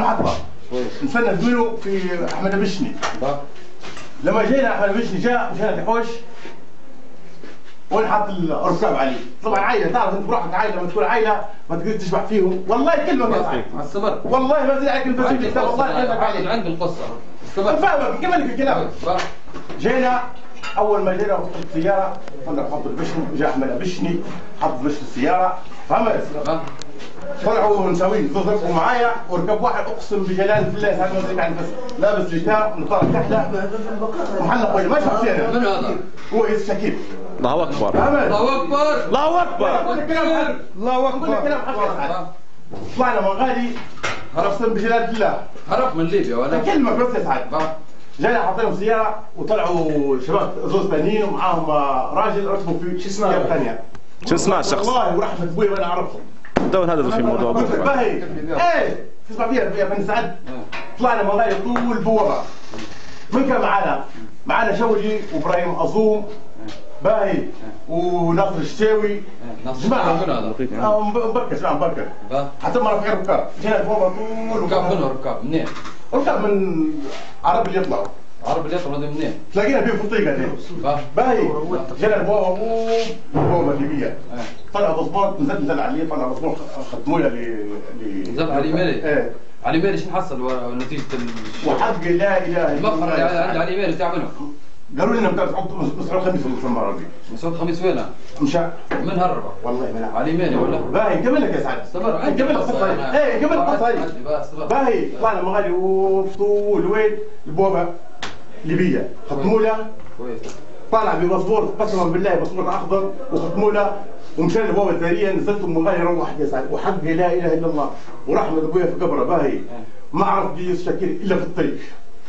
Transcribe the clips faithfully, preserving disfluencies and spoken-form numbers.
المحطه نفند منه في احمد بشني. لما جينا احمد بشني جاء مشان الحوش ونحط الركاب عليه. طبعا عائله تعرف انت بروحك عائله لما تكون عائله ما تقدر تشبع فيهم. والله كلمه ما استمر. والله ما زيد عليك البس والله كلمه عليك. عندي القصه. استمر. فاهمك كمل في الكلام. جينا اول ما جينا وحط السياره قلنا نحط البشني جاء احمد بشني حط بشني السياره فهمت؟ طلعوا نساويين ضربوا معايا وركب واحد اقسم بجلاله الله هذا يعني بس لابس جتاب ونطلع كحله محلق وجه ما شفت انا. من هذا؟ هو يوسف شكيب. الله اكبر. الله اكبر. الله اكبر. الله اكبر. كلام حق. طلعنا مغالي اقسم بجلاله الله. هرب من ليبيا ولا؟ كلمه بس يا سعد. جانا حطينا سياره وطلعوا شباب زوز ثانيين ومعاهم راجل ركبوا في شو اسمه ثانيه. شو اسمه الشخص؟ والله ورحمه ابوي وانا اعرفهم. دون هذا في موضوع باهي ايه تسمع فيها يا بن سعد. طلعنا مغالي طول بوابه. من كان معانا؟ معانا شوجي وابراهيم اظوم باهي وناصر الشتاوي. جماعه من هذا؟ مبكر جماعه مبكر. حتى ما في ركاب. جينا البوابه طول ركاب منو ركاب؟ منين؟ ركاب من عرب اللي يطلعوا. عرب اللي يطلعوا منين؟ تلاقينا فيه في الطريقه دي. باهي جينا البوابه البوابه الليبيه. طلع ضباط نزل نزل عليه طلع ضباط ختموا له ل نزل علي مالي؟ ايه علي مالي شو حصل نتيجه ال وحق لا اله الا الله. المفر اللي عند علي مالي تعمله؟ قالوا لنا مسعود خميس في المرة دي. مسعود خميس وينه؟ مشى. من هربه؟ والله ما نعرف. علي مالي ولا؟ باهي نكمل لك يا سعد. استمر. نكمل القصة. ايه نكمل القصة. باهي طلعنا مغالي وطول وين؟ البوابة ليبية ختموا له. طالع بباسبور قسما بالله باسبور اخضر وختموا له ومشى البوابة الثانية نزلت مغالي روح يا سعد وحق لا اله الا الله ورحمة ابويا في قبره باهي ما عرف جيوس شكير الا في الطريق.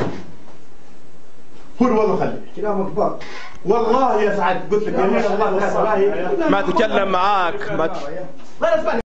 قول والله خلي كلامك باق والله يا سعد قلت لك يا الله باهي ما تكلم معاك ما لا اسمعني